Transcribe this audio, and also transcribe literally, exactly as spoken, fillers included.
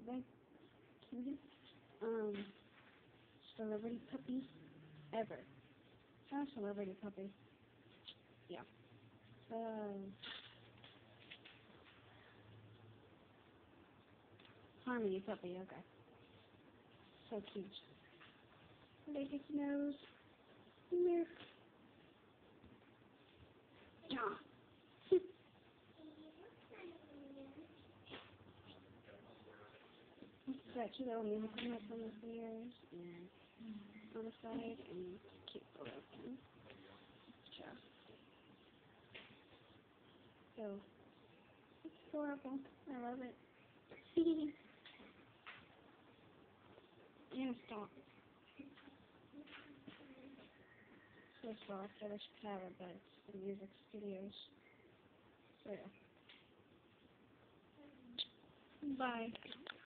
the cutest um celebrity puppy ever. Not a celebrity puppy. Yeah. So Harmony puppy, okay. So cute. Look at his nose. Here. Yeah. Got two little unicorn nuts on his ears and on the side and cute little thing. Yeah. So it's adorable. I love it. And stop. So soft. I wish I could have it, but it's in music studios. So yeah. Bye.